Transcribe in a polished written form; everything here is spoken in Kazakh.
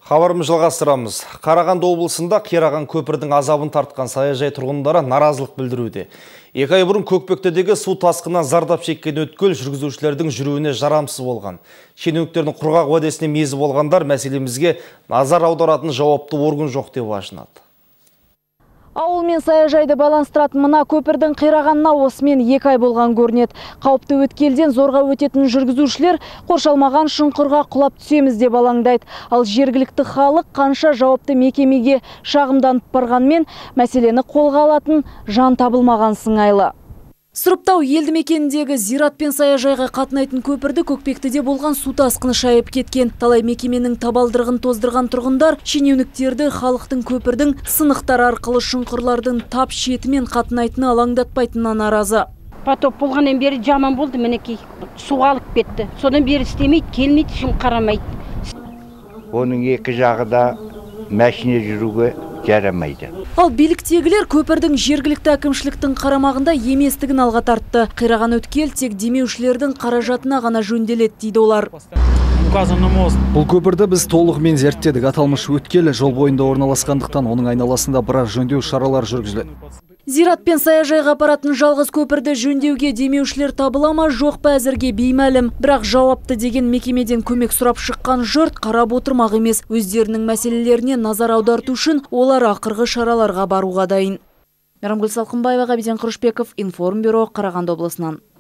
Хабарымызды жалғастырамыз. Қарағанды облысында қираған көпірдің азабын тартқан саяжай тұрғындары наразылық білдіруде. 2 ай бұрын Көкпектедегі су тасқынынан зардап шеккен өткел жүргізушілердің жүруіне жарамсыз болған. Шенеуніктердің құрғақ уәдесіне мезі болғандар мәселемізге назар аударатын жауапты орган жоқ деп ашынады. Ауыл мен саяжайды байланыстыратын мына көпірдің қирағанына осымен 2 ай болған көрінеді. Қауіпті өткелден зорға өтетін жүргізушілер қоршалмаған шұңқырға құлап түсеміз деп алаңдайды. Ал жергілікті халық қанша жауапты мекемеге шағымданып барғанмен мәселені қолға алатын жан табылмаған сыңайлы. Сұрыптау елді мекеніндегі зират пен саяжайға қатынайтын көпірді Көкпектіде болған су тасқыны шайып кеткен. Талай мекеменің табалдырығын тоздырған тұрғындар шенеуніктерді халықтың көпірдің сынықтар арқылы шұңқырлардың тап шетімен қатынайтыны алаңдатпайтынына наразы. Потоп болғаннан бері жаман болды, мінекей су алып кетті. Содан бері істемейді, келмейді, шын қарамайды. Оның екі жағы да мәшіне жүруге жарамайды. Ал биліктегілер көпірдің жергілікті әкімшіліктің қарамағында еместігін алға тартты. Қираған өткел тек демеушілердің қаражатына ғана жөнделеді дейді олар. Бұл көпірді біз толығымен зерттедік. Аталмыш өткел жол бойында орналасқандықтан оның айналасында біраз жөндеу шаралар жүргізіледі. Зират пен саяжайға апаратын жалғыз көпірді жөндеуге демеушілер табыла ма жоқ па әзірге беймәлім. Бірақ жауапты деген мекемеден көмек сұрап шыққан жұрт қарап отырмақ емес. Өздерінің мәселелеріне назар аударту үшін олар ақырғы шараларға баруға дайын. Мейрамгүл Салқынбаева, Ғабиден Қырышбеков, Информбюро, Қарағанды облысынан.